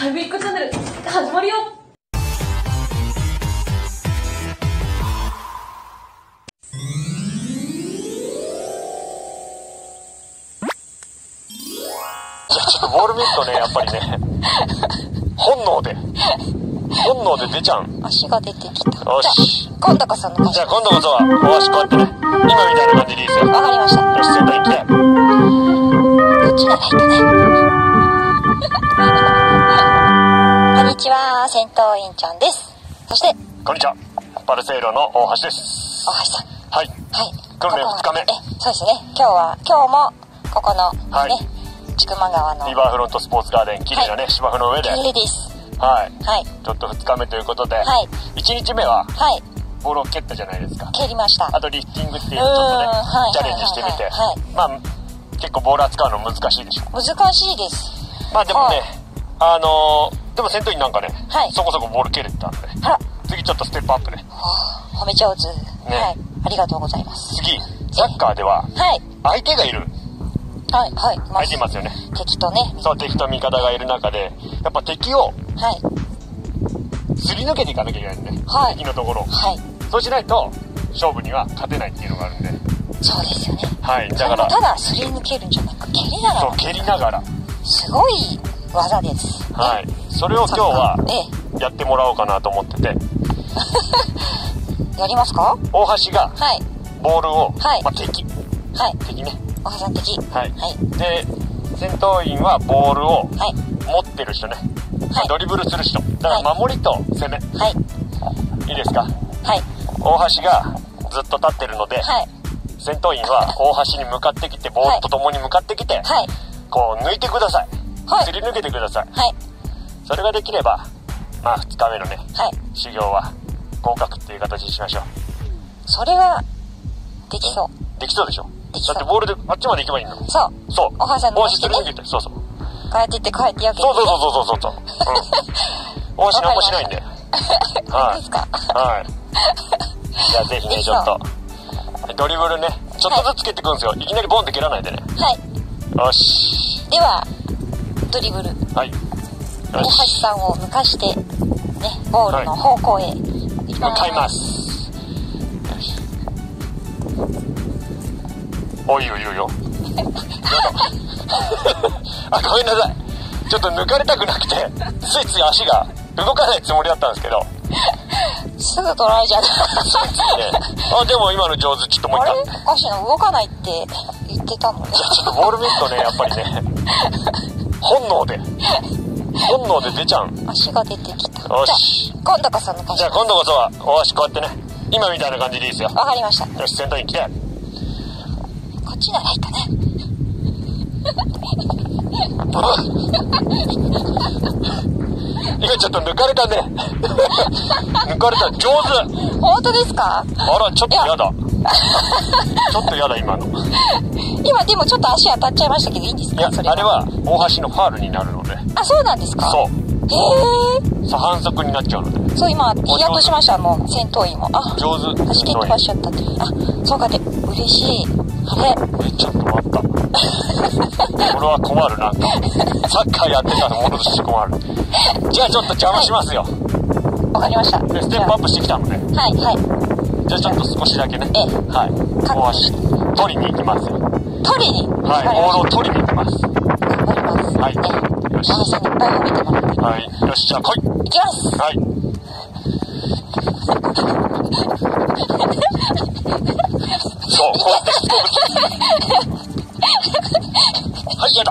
ハイブリックチャンネル始まるよ。 ちょっとボール見るとね、やっぱりね、本能で出ちゃう。 足が出てきた。 よし。 今度こそじゃあ今度こそは、お足こうやってね、今みたいな感じでいいですよ。 わかりました。 よし、先輩行きたい。 こっちがないとね。こんにちは、戦闘員ちゃんです。そして、 こんにちは。パルセイロの大橋です。 大橋さん。 はい。 はい。 訓練2日目。 そうですね。今日も、ここの、 はい。 ね、千曲川の。 リバーフロントスポーツガーデン、綺麗なね、芝生の上で。 綺麗です。 はい。 はい。 ちょっと2日目ということで、 はい。 1日目は、 はい。 ボールを蹴ったじゃないですか。 蹴りました。 あとリフティングっていうちょっとね、チャレンジしてみて。 はい。 まあ、結構ボール扱うの難しいでしょ。 難しいです。 まあでもね、でも戦闘員なんかね、そこそこボール蹴れてたんで、次ちょっとステップアップね。 褒め上手。 ね。 はい。ありがとうございます。 次、サッカーでは、相手がいる。 はい、はい。 相手いますよね。 敵とね。 そう、敵と味方がいる中で、やっぱ敵を、すり抜けていかなきゃいけないんでね。敵のところ。はい。そうしないと、勝負には勝てないっていうのがあるんで。 そうですよね。 はい、だから。 ただすり抜けるんじゃなく、蹴りながら。 そう、蹴りながら。 すごい技です。 はい。それを今日は、やってもらおうかなと思ってて。 やりますか？ 大橋が、ボールを、まあ、敵ね。 大橋さん敵。 はい。で、戦闘員はボールを持ってる人ね。ドリブルする人。だから守りと攻め。いいですか？はい。大橋がずっと立ってるので、戦闘員は大橋に向かってきて、ボールと共に向かってきて、こう抜いてください。すり抜けてください。それができれば、まあ2日目のね、修行は合格っていう形にしましょう。 それは、できそう。 できそうでしょ？だってボールであっちまで行けばいいの。そう。そう。 大橋さんのすり抜けて、そうそう。 帰ってって帰ってやけど。 そう。大橋なんもしないんで。はい。 ですか？ はい。じゃあぜひね、ちょっと。ドリブルね、ちょっとずつ蹴ってくんですよ。いきなりボンって蹴らないでね。はい。よし。 では、ドリブル。 はい。 大橋さんを抜かして、ね、ゴールの方向へ向かいます。よし。おいよ。あ、ごめんなさい。ちょっと抜かれたくなくて、ついつい足が動かないつもりだったんですけど。 すぐ取られちゃった。 あ、でも今の上手。ちょっともう一回。 おかしいな、動かないって言ってたのね。 ちょっとボール見るとね、やっぱりね、本能で出ちゃう。 足が出てきた。 よし。 今度こそ抜かして。 じゃあ今度こそは、お足こうやってね、今みたいな感じでいいですよ。 わかりました。 よし、先頭に来て。 こっちならいいかね。 今ちょっと抜かれたね。抜かれた。上手。 本当ですか？ あら、ちょっとやだ。ちょっとやだ、今の。 今でもちょっと足当たっちゃいましたけどいいんですか？ いや、あれは大橋のファールになるので。 あ、そうなんですか？そう。へえ。 そう、反則になっちゃうので。 そう、今、ヒヤッとしました、もう、戦闘員も。あ、 上手。 足蹴飛ばしちゃったって。あ、そうかって、嬉しい。あれ？ ちょっと待った。これは困るな。サッカーやってたものとして困る。じゃあちょっと邪魔しますよ。 わかりました。 で、ステップアップしてきたので。 はい。 じゃあちょっと少しだけね。はい。大足、取りに行きますよ。 取りに？ はい、ボールを取りに行きます。 頑張ります。 はい。よし。 大橋さんにいっぱい褒めてもらって。 はい。よし、じゃあ来い。 行きます。 はい。そう、こうやってはい、やだ。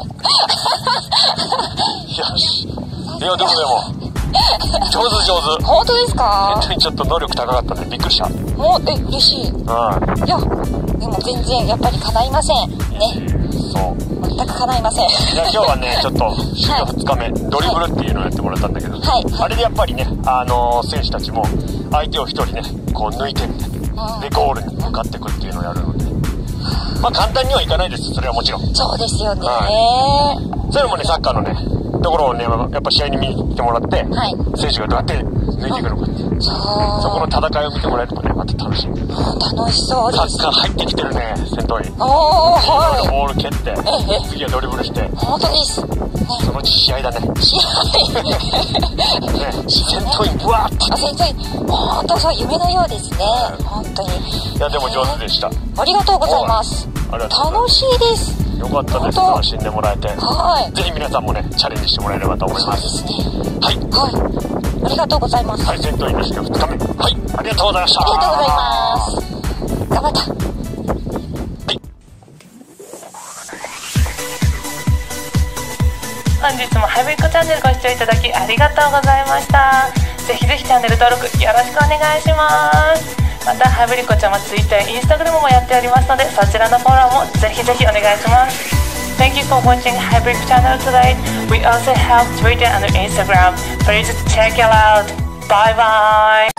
よし。いや、でも。上手。 本当ですか？ 本当にちょっと能力高かったんでびっくりした。 もう、嬉しい。いや、でも全然やっぱり叶いません。ね。 そう。 全く叶いません。 じゃあ今日はね、ちょっと修行2日目、ドリブルっていうのをやってもらったんだけど、あれでやっぱりね、選手たちも相手を一人ね、こう抜いてみて、で、ゴールに向かっていくっていうのをやるので、まあ簡単にはいかないです、それはもちろん。 そうですよね。 それもね、サッカーのね、ところをね、やっぱ試合に見に来てもらって、選手がどうやって抜いていくのかって、そこの戦いを見てもらえるとね、また楽しい。 楽しそうです。 サッカー入ってきてるね、戦闘員。 おー、 ボール蹴って、次はドリブルして。 本当です。 そのうち試合だね。 試合ね、戦闘員ブワーって。 戦闘員、本当そう夢のようですね。本当に。 いやでも上手でした。 ありがとうございます。楽しいです。 よかったです。楽しんでもらえて。 はい。 ぜひ皆さんもねチャレンジしてもらえればと思います。 そうですね。 はい。 はい。ありがとうございます。 はい、戦闘員の試験2日目。はい、ありがとうございました。 ありがとうございます。頑張った。 本日もハイブリッドチャンネルご視聴いただきありがとうございました。ぜひぜひチャンネル登録よろしくお願いします。またハイブリッドちゃんは Twitter、Instagram もやっておりますので、そちらのフォローもぜひぜひお願いします。Thank you for watching Hybrid channel today. We also have Twitter and Instagram. Please check it out. Bye bye.